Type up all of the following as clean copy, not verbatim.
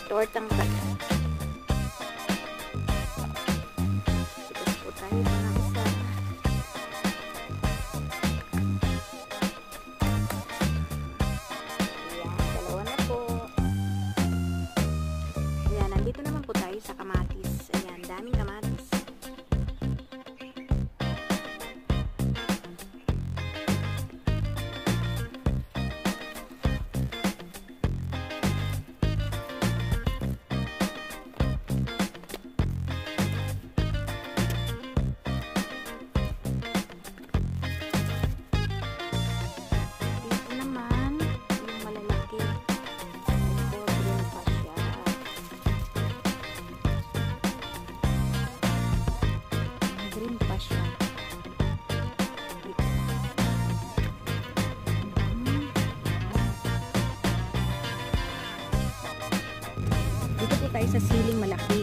tortang kata. Tapos po tayo ng isa. Ayan, dalawa na po. Ayan, nandito naman po tayo sa kamatis. Ayan, daming kamatis. Dito po tayo sa siling malaki.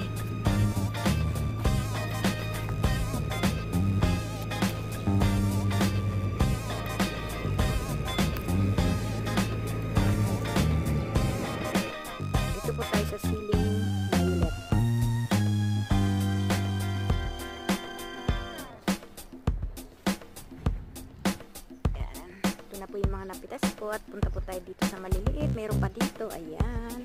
Dito po tayo sa siling violet. Ayan. Ito na po yung mga napitas ko at punta po tayo dito sa maliliit. Mayroon pa dito. Ayan.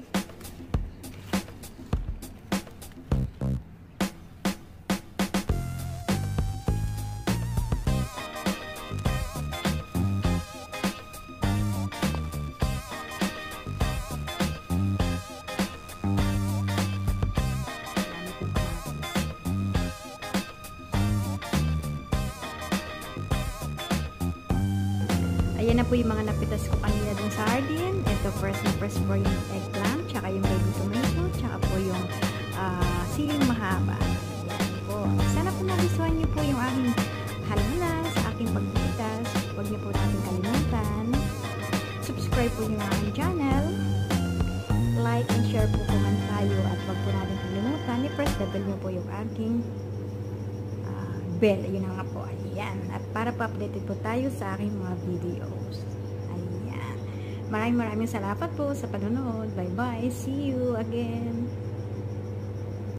Ayan na po yung mga napitas ko kanina dun sa hardin. Ito, first po yung eggplant, tsaka yung baby tomato, tsaka po yung siling mahaba. Ayan po. Sana po nagustuhan niyo po yung aking halaman sa aking pagpitas. Huwag niyo po natin kalimutan. Subscribe po yung aking channel. Like and share po naman tayo. At huwag po natin kalimutan. I-press the bell niyo po yung aking bell. Ayun na nga po. Ayan. At para pa-updated po tayo sa aking mga videos. Ayan. Maraming salamat po sa panonood. Bye-bye. See you again.